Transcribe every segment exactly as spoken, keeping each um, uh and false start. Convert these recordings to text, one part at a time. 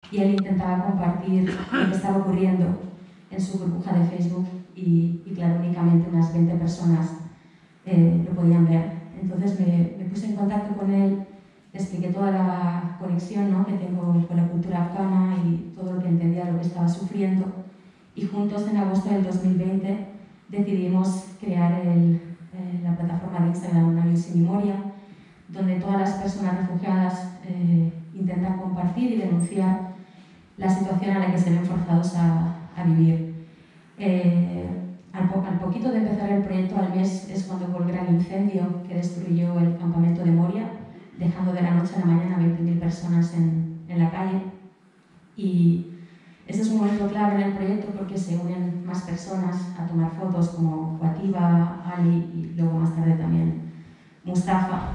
y él intentaba compartir lo que estaba ocurriendo en su burbuja de Facebook y, y claro, únicamente unas veinte personas eh, lo podían ver. Entonces me, me puse en contacto con él, le expliqué toda la conexión, ¿no?, que tengo con la cultura afgana y todo lo que entendía de lo que estaba sufriendo, y juntos en agosto del dos mil veinte decidimos crear el, eh, la plataforma de Instagram Una Luz Sin Memoria, donde todas las personas refugiadas eh, intentan compartir y denunciar la situación a la que se ven forzados a, a vivir. Eh, al, po al poquito de empezar el proyecto, al mes, es cuando hubo el gran incendio que destruyó el campamento de Moria, dejando de la noche a la mañana a veinte mil personas en, en la calle. Y ese es un momento clave en el proyecto porque se unen más personas a tomar fotos, como Watiba, Ali y luego más tarde también Mustafa.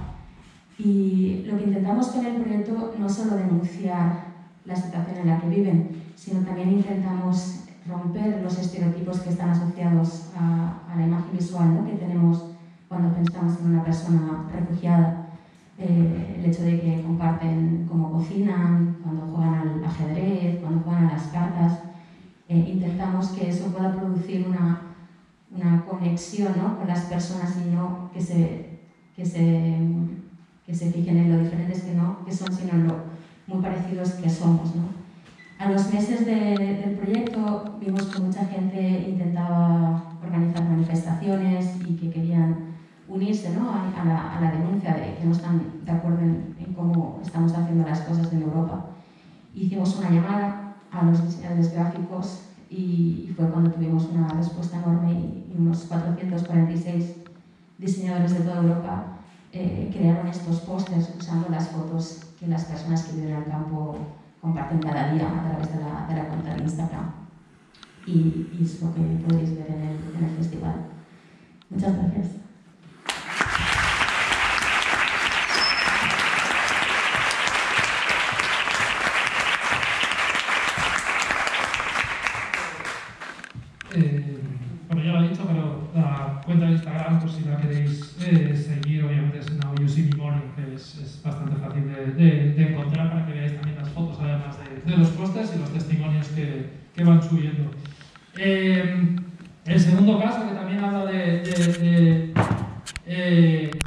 Y lo que intentamos con el proyecto no es solo denunciar la situación en la que viven, sino también intentamos romper los estereotipos que están asociados a, a la imagen visual, ¿no?, que tenemos cuando pensamos en una persona refugiada. Eh, el hecho de que comparten cómo cocinan, cuando juegan al ajedrez, cuando juegan a las cartas. Eh, intentamos que eso pueda producir una, una conexión, ¿no?, con las personas y no que se, que, se, que se fijen en lo diferentes que, no, que son, sino en lo muy parecidos que somos, ¿no? A los meses de, del proyecto vimos que mucha gente intentaba organizar manifestaciones y que querían unirse, ¿no?, a, a, la, a la denuncia de que no están de acuerdo en, en cómo estamos haciendo las cosas en Europa. Hicimos una llamada a los diseñadores gráficos y, y fue cuando tuvimos una respuesta enorme y, y unos cuatrocientos cuarenta y seis diseñadores de toda Europa eh, crearon estos pósters usando las fotos que las personas que viven en el campo comparten cada día a través de la, de la cuenta de Instagram. Y, y es lo que podréis ver en el, en el festival. Muchas gracias. Eh, bueno, ya lo he dicho, pero la cuenta de Instagram, por si la queréis eh, seguir, obviamente es Now You See Me More, que es, es bastante fácil de, de, de encontrar para que veáis también las fotos, además de, de los pósters y los testimonios que, que van subiendo. Eh, el segundo caso, que también habla de, de, de, eh,